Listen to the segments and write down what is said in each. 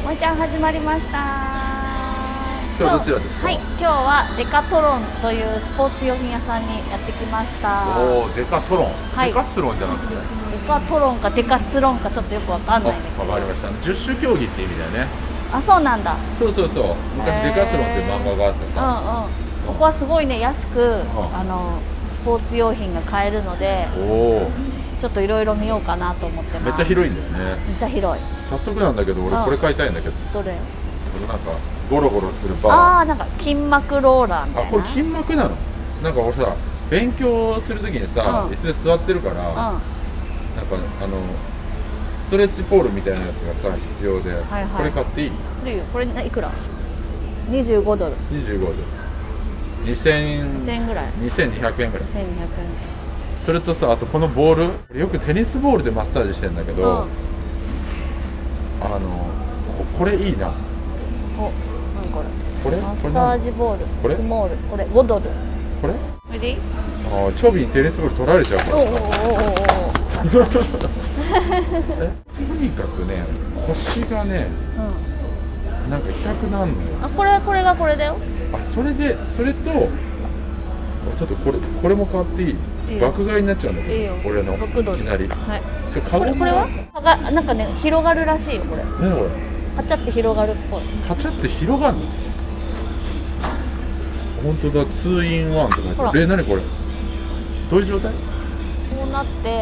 もいちゃん始まりました。 今日はどちらですか？ はい、今日はデカトロンというスポーツ用品屋さんにやってきました。 おお、デカトロン、 はい、 デカスロンじゃなくてデカトロンかデカスロンかちょっとよくわかんないんだけど。 わかりました。十種競技って意味だよね。 あ、そうなんだ。 そうそうそう。昔デカスロンっていう漫画があってさ。 ここはすごいね、安くスポーツ用品が買えるので、ちょっといろいろ見ようかなと思ってます。 めっちゃ広いんだよね。 めっちゃ広い。 早速なんだけど、俺これ買いたいんだけど。 どれ？ これなんかゴロゴロするバー。 ああ、なんか筋膜ローラーみたいな。 あ、これ筋膜なの？なんか俺さ、勉強するときにさ、椅子で座ってるから、なんかストレッチポールみたいなやつがさ必要で、これ買っていい？ これいくら？25ドル。 25ドル。2000円ぐらい。2200円ぐらい。 1200円。 それとさ、あとこのボール、よくテニスボールでマッサージしてんだけど、これいいな。 お、何これ？ これ？ マッサージボール、 これ？ スモール、これ5ドル。 これ？ これでいい？ ああ、チョビにテニスボール取られちゃうから。とにかくね、腰がね、なんか痛くなるのよ。 あ、これがこれだよ。 あ、それとちょっとこれも買っていい？爆買いになっちゃうんだけど、俺のいきなり。はい。 これはなんかね、広がるらしいよこれ。 何これ？ カチャって広がるっぽい。カチャって広がるの？本当だ、2-in-1とか言って。何これ？どういう状態？ こうなって。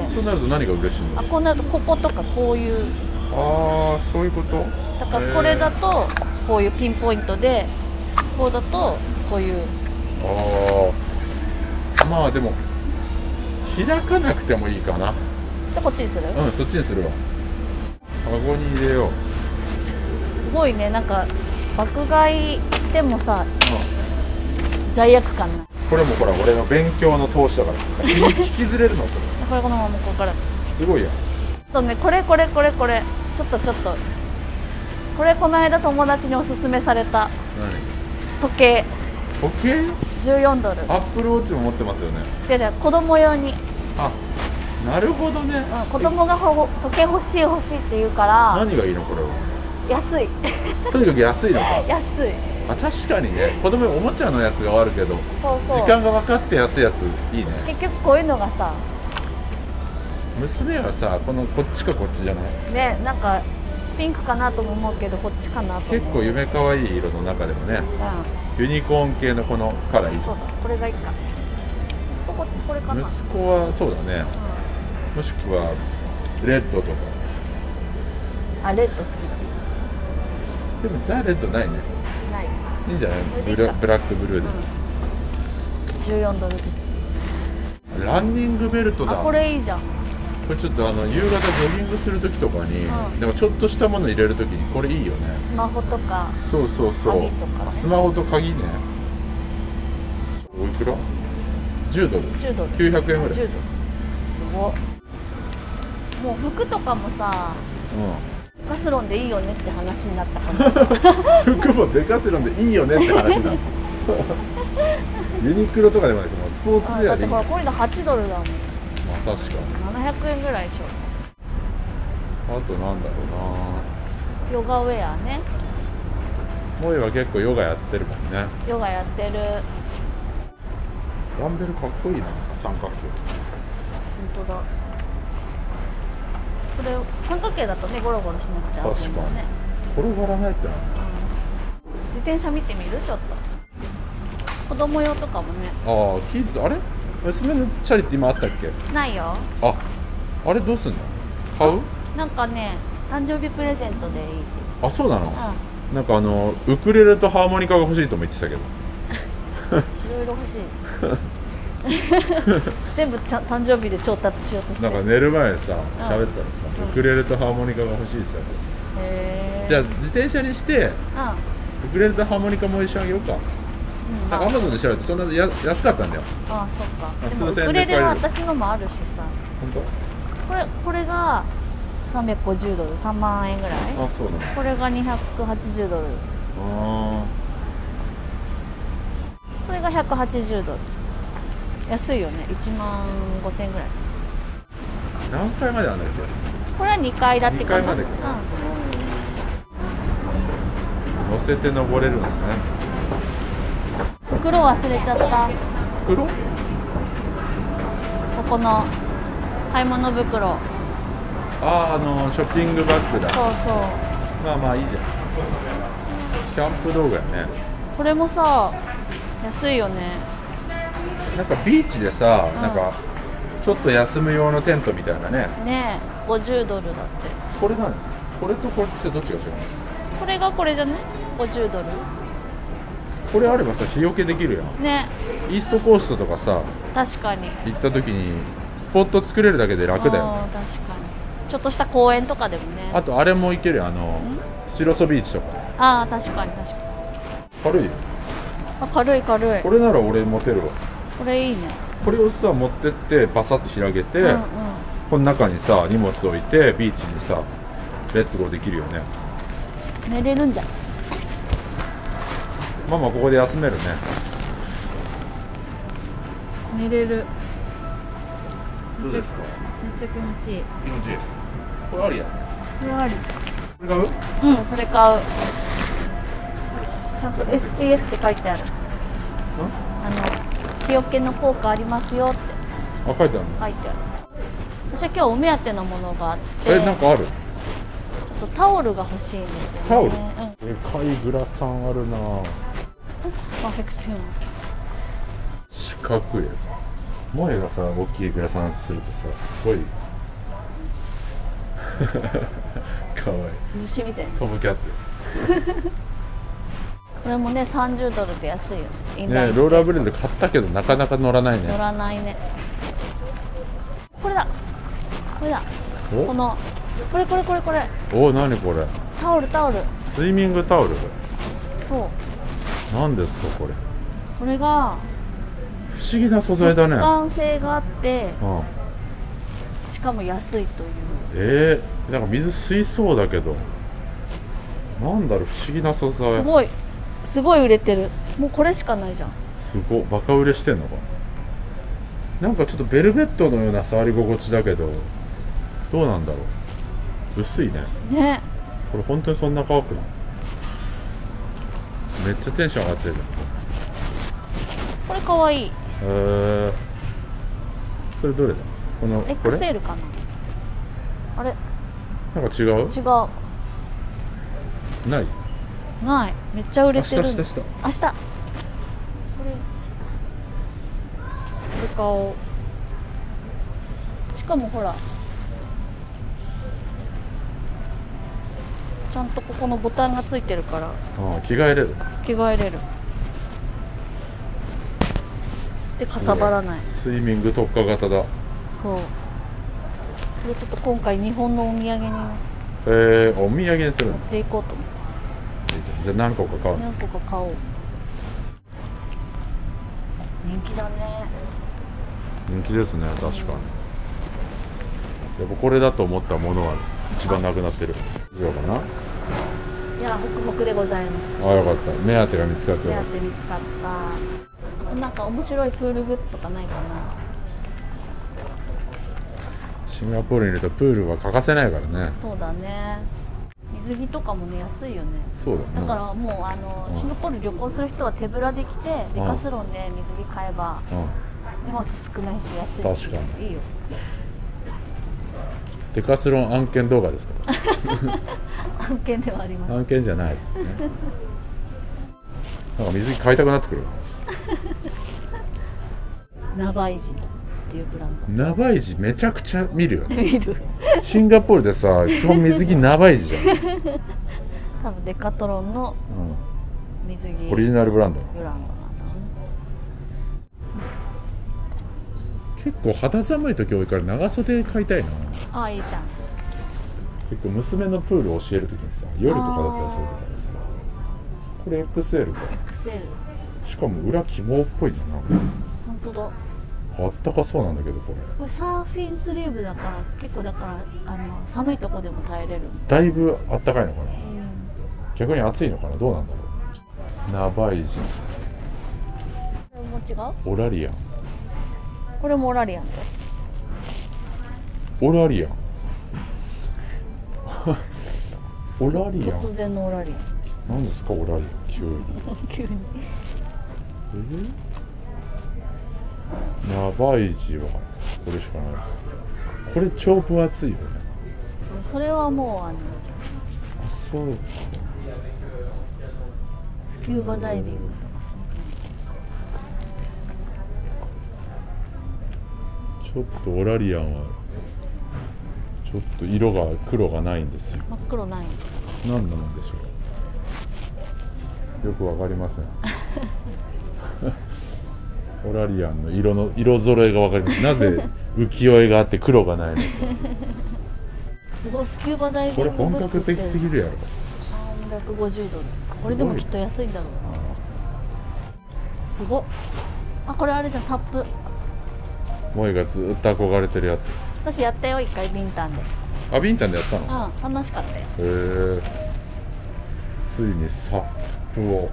そうなると何が嬉しいの？ あ、こうなるとこことかこういう。 ああ、そういうこと。 だからこれだとこういうピンポイントで、こうだとこういう。 ああ、まあでも開かなくてもいいかな。 じゃあこっちにする？ うん、そっちにするわ。カゴに入れよう。すごいね、なんか爆買いしてもさ、罪悪感ない。 これもほら俺の勉強の投資だから引きずれるのそれ。 これこのままここから。 すごいや。 とね、これちょっとこれこの間友達におすすめされた時計。14ドル。 アップルウォッチも持ってますよね。 違う子供用に。 あ、なるほどね。 子供が時計欲しいって言うから。 何がいいのこれは？ 安い。 とにかく安いのか。 安い。 あ、確かにね、子供おもちゃのやつがあるけど、時間が分かって安いやついいね。 結局こういうのがさ、 娘はさ、こっちかこっちじゃない？ ね、なんかピンクかなとも思うけど、こっちかなと思う。 結構夢かわいい色の中でもね、ユニコーン系のこのカラーいい。 そうだ、これがいいか。息子これかな。 息子はそうだね。もしくはレッドとか。 あ、レッド好きだ。 でもザ・レッドないね。 ない。 いいんじゃない？ブラックブルーで。 14ドルずつ。 ランニングベルトだ。 あ、これいいじゃん。 これちょっと夕方ジョギングする時とかに、なんかちょっとしたもの入れる時にこれいいよね。 スマホとか。 そう。 鍵とかね。 スマホと鍵ね。おいくら？10ドル。 10ドル。 900円ぐらい。 10ドル。すごい。もう服とかもさ、デカスロンでいいよねって話になったから。 服もデカスロンでいいよねって話になった。ユニクロとかでもないけど、スポーツウェアでいい。 だってほらこれで8ドルだもん。 まあ確かに。 700円ぐらいでしょ。 あとなんだろうな。ヨガウェアね。 萌えは結構ヨガやってるもんね。 ヨガやってる。 ダンベルかっこいいな、三角形。 本当だ。これ三角形だとね、ゴロゴロしなくて確かに。転がらないってな。 自転車見てみる？ちょっと。子供用とかもね。 ああ、キッズ、あれ？娘のチャリって今あったっけ？ ないよ。 あれどうすんの？買う？ なんかね、誕生日プレゼントでいい。 あ、そうなの？なんかウクレレとハーモニカが欲しいとも言ってたけど。 いろいろ欲しい。全部誕生日で調達しようとして。 なんか寝る前さ、喋ったらさ、ウクレレとハーモニカが欲しいって言ってた。じゃあ自転車にして、ウクレレとハーモニカも一緒にあげようか。なんかアマゾンで調べてそんな安かったんだよ。 あ、そっか。でもウクレレは私のもあるしさ。 本当？ これが350ドル、3万円ぐらい。 あ、そうなの。 これが280ドル。これが180ドル。安いよね。1万5000円ぐらい。 何階まであるんだっけ？ これは2階建てかな。 2階までか。 せて登れるんですね。 袋忘れちゃった。 袋？ ここの買い物袋。 ああ、ショッピングバッグだ。 そうそう。 まあまあいいじゃん。キャンプ道具やね。 これもさ、安いよね。 なんかビーチでさ、なんかちょっと休む用のテントみたいなね。 ねえ、$50だって。 これ何？これとこれってどっちが違うの？ これがこれじゃね？$50。 これあればさ、日よけできるやん。 ね。 イーストコーストとかさ、 確かに。 行った時にスポット作れるだけで楽だよね。 確かに。ちょっとした公園とかでもね。 あとあれも行けるよ、白磯ビーチとか。 ああ、確かに確かに。 軽いよ。 あ、軽い軽い。 これなら俺持てるわ。 これいいね。 これをさ持ってってバサッと広げて、この中にさ荷物置いてビーチにさレッツゴーできるよね。 寝れるんじゃん。 ママここで休めるね。 寝れる。 どうですか？ めっちゃ気持ちいい。 気持ちいい。これありやね。 これあり。 これ買う？ うん、これ買う。ちゃんと SPF って書いてある。日よけの効果ありますよって。 あ、書いてあるの？ 書いてある。私は今日お目当てのものがあって。 なんかある？ ちょっとタオルが欲しいんですよね。 タオル？ でかいグラサンあるな。 パーフェクトヒューマン。 四角いやつ。萌がさ大きいグラサンするとさすごいかわいい。 虫みたいな。 トムキャット。 これもね$30で安いよね。 ね、ローラーブレード買ったけどなかなか乗らないね。 乗らないね。これだ。これだ。このこれ。 お、何これ？ タオル。 スイミングタオル。 そう。 何ですかこれ？ これが不思議な素材だね。 速乾性があって、 うん、 しかも安いという。 なんか水吸いそうだけど、なんだろう、不思議な素材。 すごい売れてる。もうこれしかないじゃん。 すごいバカ売れしてんのか。なんかちょっとベルベットのような触り心地だけど、どうなんだろう。薄いね。 ね。 これ本当にそんな乾くの？めっちゃテンション上がってる。 これかわいい。 それどれだ？この XL かな。あれ？ なんか違う？ 違う。 ない？ ない。めっちゃ売れてる。明日。これ買おう。しかもほら。ちゃんとここのボタンがついてるから。 着替えれる。でかさばらない。 スイミング特化型だ。 そう。これちょっと今回日本のお土産に。 お土産にするの？ 持っていこうと思って。 じゃあ何個か買おう。 人気だね。 人気ですね、確かに。やっぱこれだと思ったものは一番なくなってる。以上かな。 いや、ホクホクでございます。 よかった。目当てが見つかってよかった。 目当て見つかった。なんか面白いプールグッズとかないかな。 シンガポールにいるとプールは欠かせないからね。 そうだね。水着とかもね、安いよね。 そうだね。 だからもうシンガポール旅行する人は手ぶらで来て、デカスロンで水着買えば荷物少ないし安いし。 確かにいいよ。 デカスロン案件動画ですか？ 案件ではあります。 案件じゃないですね。なんか水着買いたくなってくる。 ナバイジっていうブランド。ナバイジめちゃくちゃ見るよね。 見る。 シンガポールでさ、基本水着ナバイジじゃん。 多分デカトロンの水着、 オリジナルブランド。結構肌寒い時多いから長袖買いたいな。 いいじゃん。 結構娘のプール教える時にさ、夜とかだったりするからさ。これ XL か。 XL。 しかも裏肝っぽいな。 本当だ。 あったかそうなんだけどこれ。 これサーフィンスリーブだから結構だから寒いとこでも耐えれる。 だいぶあったかいのかな。逆に暑いのかな、どうなんだろう。ナバイジ。 これも違う？ オラリアン。 これもオラリアンだよ。 オラリアン。オラリアン。 突然のオラリアン。 何ですかオラリアン急に急にやばい字はこれしかない。これ超分厚いよね。 それはもうあ、そうスキューバダイビングとかさ。 ちょっとオラリアンはちょっと黒がないんですよ。 真っ黒ない。 何なんでしょう。よくわかりません。オラリアンの色揃えがわかります。なぜ浮世絵があって黒がないのか。 すごいスキューバダイビング。 これ本格的すぎるやろ。 350ドル。これでもきっと安いんだろうな。すごっ。あ、これあれだ、サップ。 萌えがずっと憧れてるやつ。 私やったよ、一回ビンタンで。 あ、ビンタンでやったの？ うん、楽しかったよ。 ついにサップを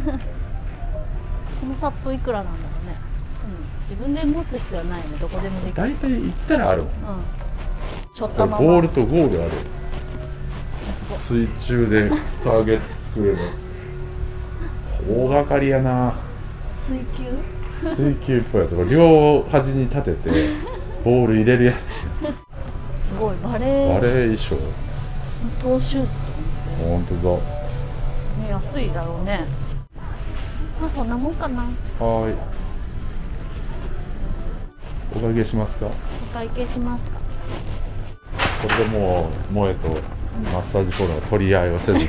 このサップいくらなんだろうね。自分で持つ必要はないよね。どこでもできる。 大体行ったらあるもん。 ショットのボールとゴールある。水中でターゲット作れるやつ。大掛かりやな。 水球っぽいやつ。両端に立ててボール入れるやつ。すごいバレー衣装。 トーシューズとかって。本当だ。 ね、安いだろうね。まあそんなもんかな。 はい。お会計しますか？ お会計しますか。 これでもう萌えとマッサージボールの取り合いをせず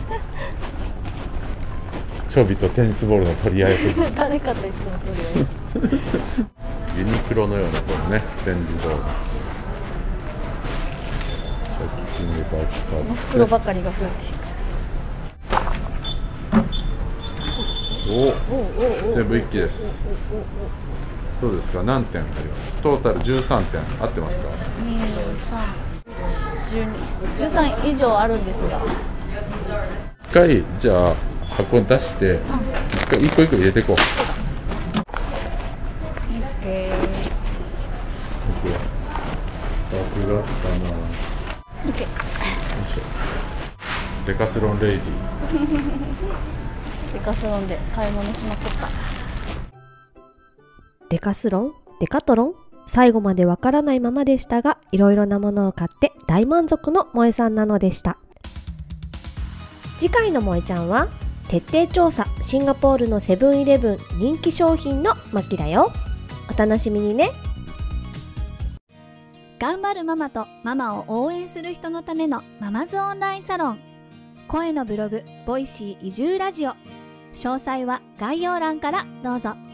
チョビとテニスボールの取り合いをせず誰かといつも取り合いしてユニクロのようなこのね全自動のショッピングバッグ使って袋ばかりが増えていく。 お、全部一気です。どうですか？何点あります？トータル13点合ってますか ？13以上あるんですが、 一回じゃあ箱出して一個一個入れていこう。 OK。 爆がつかな。 OK。よいしょ。デカスロンレイディデカスロンで買い物しまくった。 デカスロン？デカトロン？最後までわからないままでしたが、いろいろなものを買って大満足の萌えさんなのでした。次回の萌えちゃんは、徹底調査シンガポールのセブンイレブン人気商品の巻だよ。お楽しみにね。 頑張るママとママを応援する人のためのママズオンラインサロン。声のブログ、ボイシー移住ラジオ。詳細は概要欄からどうぞ。